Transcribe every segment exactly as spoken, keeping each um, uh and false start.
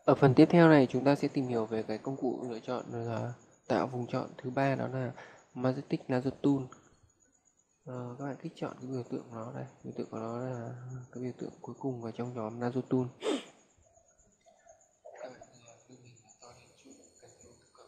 Ở phần tiếp theo này chúng ta sẽ tìm hiểu về cái công cụ lựa chọn là tạo vùng chọn thứ ba, đó là Majestic Laser Tool. Ờ, các bạn kích chọn cái biểu tượng nó đây, biểu tượng của nó là cái biểu tượng cuối cùng ở trong nhóm Laser Tool. Các bạn lưu mình to lên chút Ctrl cộng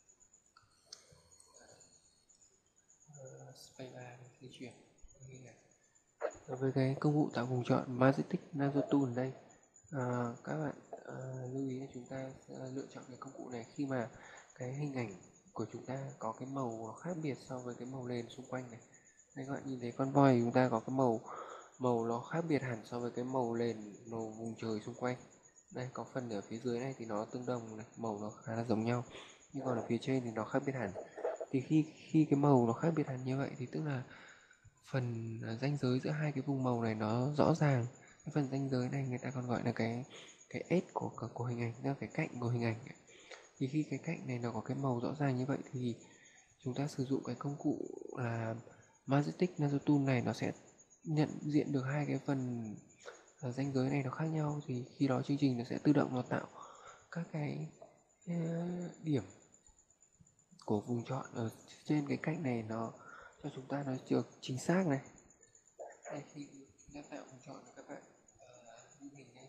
spacebar để di chuyển. Đối với cái công cụ tạo vùng chọn Majestic Laser Tool đây, à, các bạn à, lưu ý là chúng ta sẽ lựa chọn cái công cụ này khi mà cái hình ảnh của chúng ta có cái màu khác biệt so với cái màu nền xung quanh này. Đây, các bạn nhìn thấy con voi chúng ta có cái màu màu nó khác biệt hẳn so với cái màu nền, màu vùng trời xung quanh. Đây, có phần ở phía dưới này thì nó tương đồng này, màu nó khá là giống nhau, nhưng còn ở phía trên thì nó khác biệt hẳn. Thì khi khi cái màu nó khác biệt hẳn như vậy thì tức là phần ranh giới giữa hai cái vùng màu này nó rõ ràng. Cái phần ranh giới này người ta còn gọi là cái cái edge của của hình ảnh, là cái cạnh của hình ảnh. Thì khi cái cạnh này nó có cái màu rõ ràng như vậy thì chúng ta sử dụng cái công cụ là Majestic Laser Tool này, nó sẽ nhận diện được hai cái phần ranh giới này nó khác nhau. Thì khi đó chương trình nó sẽ tự động nó tạo các cái điểm của vùng chọn ở trên cái cạnh này, nó cho chúng ta nó được chính xác này. Đây, khi chúng ta tạo vùng chọn các bạn như mình đây,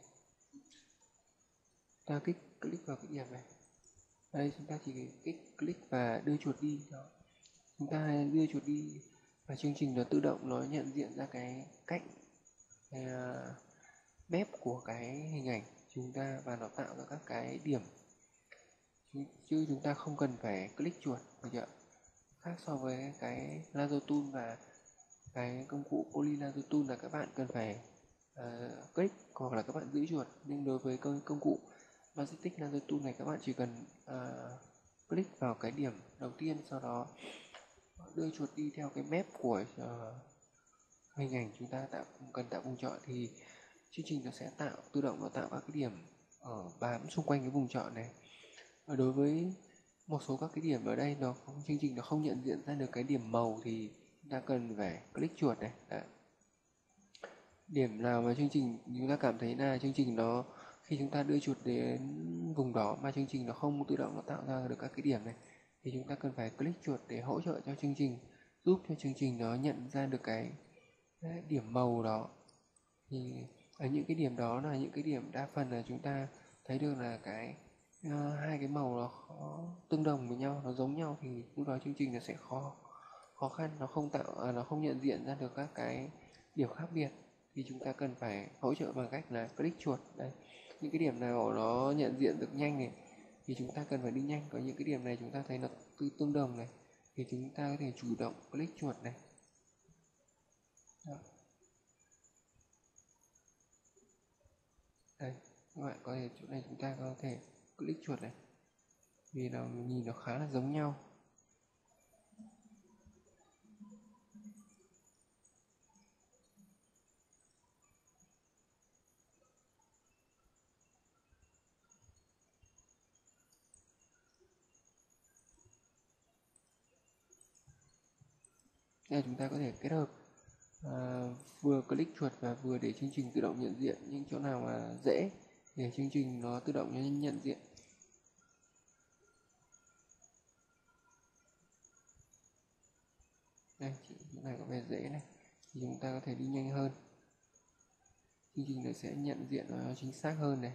ta kích click vào cái điểm này. Đây, chúng ta chỉ kích click và đưa chuột đi đó. Chúng ta đưa chuột đi và chương trình nó tự động nó nhận diện ra cái cạnh, cái mép của cái hình ảnh chúng ta và nó tạo ra các cái điểm, chứ chúng ta không cần phải click chuột, được chưa? Khác so với cái Laser Tool và cái công cụ Poly Laser Tool là các bạn cần phải uh, click hoặc là các bạn giữ chuột. Nhưng đối với công, công cụ Majestic Laser Tool này, các bạn chỉ cần uh, click vào cái điểm đầu tiên, sau đó đưa chuột đi theo cái map của uh, hình ảnh chúng ta tạo cần tạo vùng chọn, thì chương trình nó sẽ tạo tự động nó tạo các cái điểm ở bám xung quanh cái vùng chọn này. Và đối với một số các cái điểm ở đây nó chương trình nó không nhận diện ra được cái điểm màu thì chúng ta cần phải click chuột này. Đấy. Điểm nào mà chương trình chúng ta cảm thấy là chương trình nó khi chúng ta đưa chuột đến vùng đó mà chương trình nó không tự động nó tạo ra được các cái điểm này, thì chúng ta cần phải click chuột để hỗ trợ cho chương trình, giúp cho chương trình nó nhận ra được cái điểm màu đó. Thì ở những cái điểm đó là những cái điểm đa phần là chúng ta thấy được là cái uh, hai cái màu nó khó, tương đồng với nhau, nó giống nhau, thì lúc đó chương trình nó sẽ khó khó khăn, nó không tạo à, nó không nhận diện ra được các cái điểm khác biệt. Thì chúng ta cần phải hỗ trợ bằng cách là click chuột. Đây, những cái điểm nào nó nhận diện được nhanh này thì chúng ta cần phải đi nhanh, có những cái điểm này chúng ta thấy nó tương đồng này thì chúng ta có thể chủ động click chuột này. Đó. Đây, các bạn có thể chỗ này chúng ta có thể click chuột này vì nó nhìn nó khá là giống nhau. Đây, chúng ta có thể kết hợp à, vừa click chuột và vừa để chương trình tự động nhận diện những chỗ nào mà dễ để chương trình nó tự động nhận diện. Đây, chỗ này có vẻ dễ này thì chúng ta có thể đi nhanh hơn, chương trình nó sẽ nhận diện nó chính xác hơn này.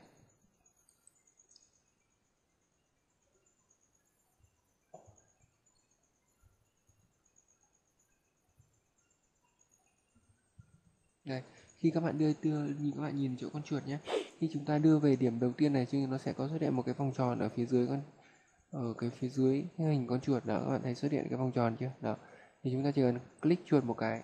Đây, khi các bạn đưa đưa nhìn các bạn nhìn chỗ con chuột nhé, khi chúng ta đưa về điểm đầu tiên này chứ nó sẽ có xuất hiện một cái vòng tròn ở phía dưới con ở cái phía dưới cái hình con chuột đó, các bạn thấy xuất hiện cái vòng tròn chưa? Đó, thì chúng ta chỉ cần click chuột một cái.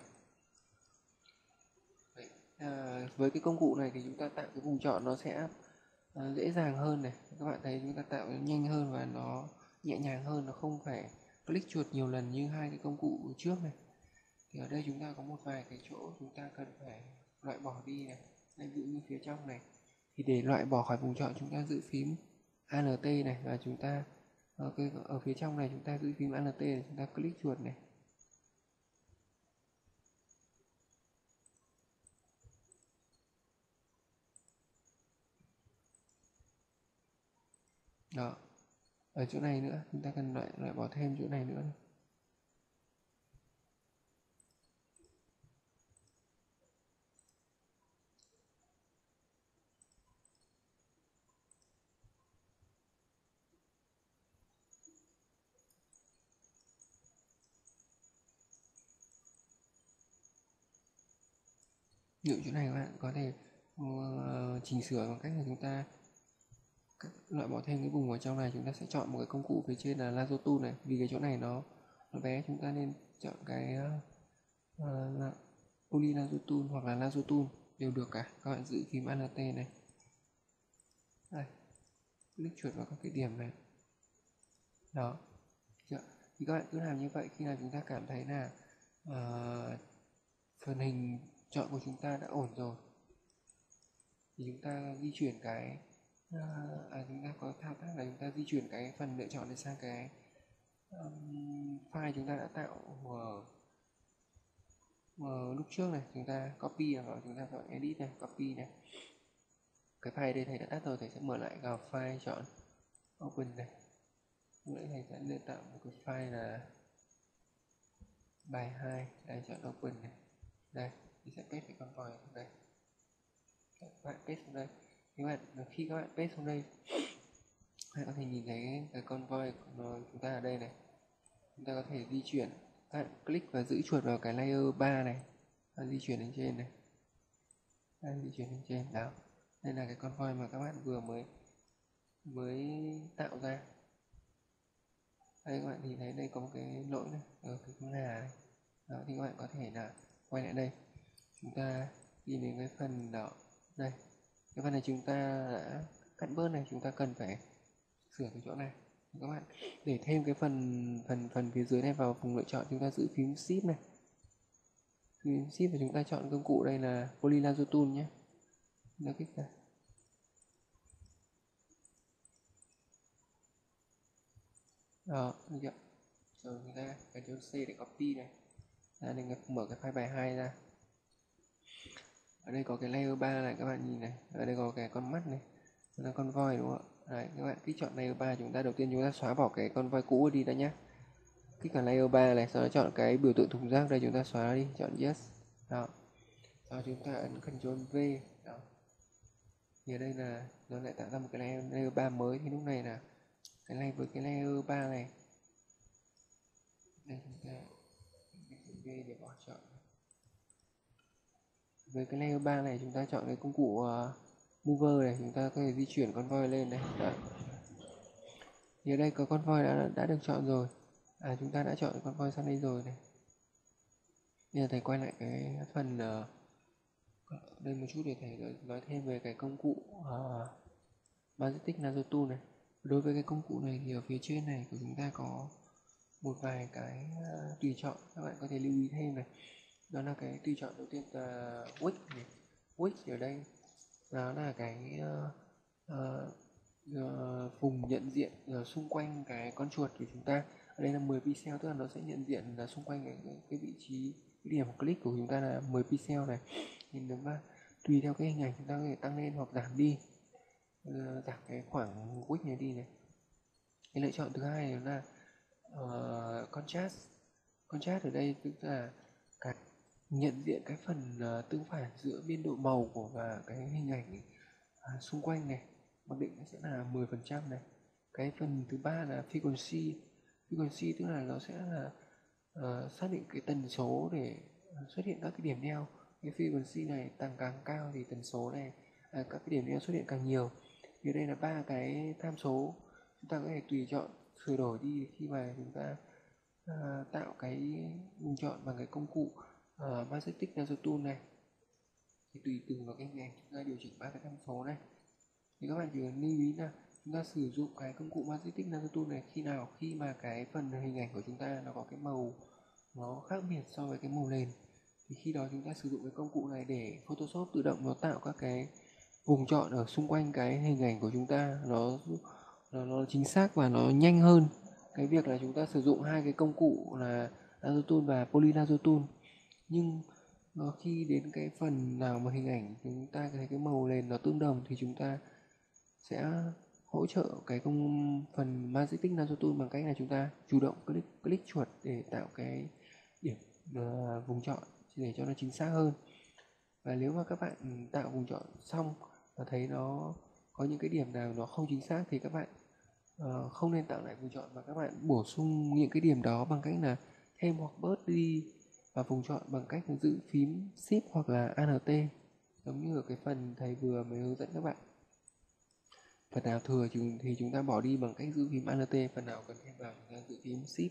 Đấy. À, với cái công cụ này thì chúng ta tạo cái vùng chọn nó sẽ à, dễ dàng hơn này, các bạn thấy chúng ta tạo nhanh hơn và nó nhẹ nhàng hơn, nó không phải click chuột nhiều lần như hai cái công cụ trước này. Thì ở đây chúng ta có một vài cái chỗ chúng ta cần phải loại bỏ đi này. Đây, ví dụ như phía trong này thì để loại bỏ khỏi vùng chọn chúng ta giữ phím Alt này, và chúng ta ở, cái, ở phía trong này chúng ta giữ phím Alt để chúng ta click chuột này. Đó, ở chỗ này nữa chúng ta cần loại loại bỏ thêm chỗ này nữa này. Ví dụ chỗ này các bạn có thể uh, chỉnh sửa bằng cách là chúng ta loại bỏ thêm cái vùng ở trong này. Chúng ta sẽ chọn một cái công cụ phía trên là lasso tool này, vì cái chỗ này nó nó bé, chúng ta nên chọn cái uh, là poly lasso tool hoặc là lasso tool đều được cả. Các bạn giữ phím Alt này, đây, click chuột vào các cái điểm này, đó. Thì các bạn cứ làm như vậy. Khi nào chúng ta cảm thấy là uh, phần hình chọn của chúng ta đã ổn rồi thì chúng ta di chuyển cái uh, à, chúng ta có thao tác là chúng ta di chuyển cái phần lựa chọn này sang cái um, file chúng ta đã tạo ở, ở lúc trước này. Chúng ta copy vào, chúng ta chọn edit này, copy này, cái file đây thầy đã tắt rồi, thầy sẽ mở lại vào file, chọn open này. Lúc nãy thầy sẽ lựa tạo một cái file là bài hai, đây, chọn open này, đây thì sẽ paste cái con voi xuống đây. Các bạn paste xuống đây. Các bạn khi các bạn paste xuống đây, các bạn có thể nhìn thấy cái con voi của chúng ta ở đây này. Chúng ta có thể di chuyển, các bạn click và giữ chuột vào cái layer ba này, và di chuyển lên trên này, đây, di chuyển lên trên đó. Đây là cái con voi mà các bạn vừa mới mới tạo ra. Đây các bạn nhìn thấy đây có một cái lỗi này ở cái con gà này. Đó, thì các bạn có thể là quay lại đây, chúng ta đi đến cái phần đó, đây, cái phần này chúng ta đã cắt bớt này, chúng ta cần phải sửa cái chỗ này. Các bạn để thêm cái phần phần phần phía dưới này vào vùng lựa chọn, chúng ta giữ phím shift này, phím shift và chúng ta chọn công cụ đây là poly lasso tool nhé. Nó kích ra. Đó, được chưa? Rồi chúng ta Ctrl C để copy này. Ra đây, mở cái file bài hai ra. Ở đây có cái layer ba này, các bạn nhìn này. Ở đây có cái con mắt này, là con voi đúng không ạ? Đấy, các bạn kích chọn layer ba, chúng ta đầu tiên chúng ta xóa bỏ cái con voi cũ đi đã nhé. Kích vào layer ba này, sau đó chọn cái biểu tượng thùng rác đây, chúng ta xóa đi, chọn yes. Đó. Sau chúng ta ấn Ctrl V. Đó. Thì ở đây là nó lại tạo ra một cái layer, layer ba mới. Thì lúc này là cái này với cái layer ba này, đây chúng ta V để bỏ chọn. Với cái layer ba này chúng ta chọn cái công cụ uh, mover này, chúng ta có thể di chuyển con voi lên này. Đó. Thì ở đây có con voi đã đã được chọn rồi. À, chúng ta đã chọn con voi sang đây rồi này. Bây giờ thầy quay lại cái phần uh, đây một chút để thầy nói thêm về cái công cụ uh, Magic Lasso Tool này. Đối với cái công cụ này thì ở phía trên này của chúng ta có một vài cái uh, tùy chọn, các bạn có thể lưu ý thêm này. Đó là cái tùy chọn đầu tiên là Wix này. Wix ở đây đó là cái uh, uh, uh, vùng nhận diện uh, xung quanh cái con chuột của chúng ta. Ở đây là mười pixel, tức là nó sẽ nhận diện là xung quanh cái, cái, cái vị trí, cái điểm click của chúng ta là mười pixel này. Thì nếu mà tùy theo cái hình ảnh chúng ta có thể tăng lên hoặc giảm đi, uh, giảm cái khoảng width này đi này. Cái lựa chọn thứ hai là uh, contrast. Contrast ở đây tức là cái nhận diện cái phần uh, tương phản giữa biên độ màu của và cái hình ảnh uh, xung quanh này, mặc định nó sẽ là mười phần trăm này. Cái phần thứ ba là frequency. Frequency tức là nó sẽ là uh, xác định cái tần số để xuất hiện các cái điểm neo. Cái frequency này tăng càng cao thì tần số này, à, các cái điểm neo xuất hiện càng nhiều. Thì đây là ba cái tham số chúng ta có thể tùy chọn sửa đổi đi khi mà chúng ta uh, tạo cái bình chọn bằng cái công cụ uh, Magic Lasso Tool này. Thì tùy từng vào cái hình ảnh chúng ta điều chỉnh ba cái tham số này. Thì các bạn chỉ cần lưu ý là chúng ta sử dụng cái công cụ Magic Lasso Tool này khi nào khi mà cái phần hình ảnh của chúng ta nó có cái màu nó khác biệt so với cái màu nền, thì khi đó chúng ta sử dụng cái công cụ này để Photoshop tự động nó tạo các cái vùng chọn ở xung quanh cái hình ảnh của chúng ta, nó nó, nó chính xác và nó nhanh hơn cái việc là chúng ta sử dụng hai cái công cụ là Lasso Tool và Poly Lasso Tool. Nhưng nó khi đến cái phần nào mà hình ảnh chúng ta thấy cái màu nền nó tương đồng thì chúng ta sẽ hỗ trợ cái công phần Magic Lasso Tool bằng cách là chúng ta chủ động click click chuột để tạo cái điểm uh, vùng chọn để cho nó chính xác hơn. Và nếu mà các bạn tạo vùng chọn xong và thấy nó có những cái điểm nào nó không chính xác thì các bạn uh, không nên tạo lại vùng chọn, mà các bạn bổ sung những cái điểm đó bằng cách là thêm hoặc bớt đi vào vùng chọn bằng cách giữ phím Shift hoặc là Alt, giống như ở cái phần thầy vừa mới hướng dẫn các bạn. Phần nào thừa thì chúng ta bỏ đi bằng cách giữ phím Alt, phần nào cần thêm vào chúng ta giữ phím Shift.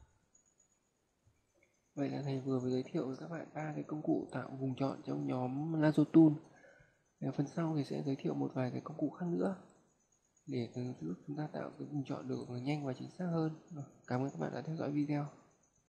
Vậy là thầy vừa mới giới thiệu với các bạn ba cái công cụ tạo vùng chọn trong nhóm Lasso Tool. Phần sau thì sẽ giới thiệu một vài cái công cụ khác nữa để giúp chúng ta tạo cái vùng chọn được nhanh và chính xác hơn. Cảm ơn các bạn đã theo dõi video.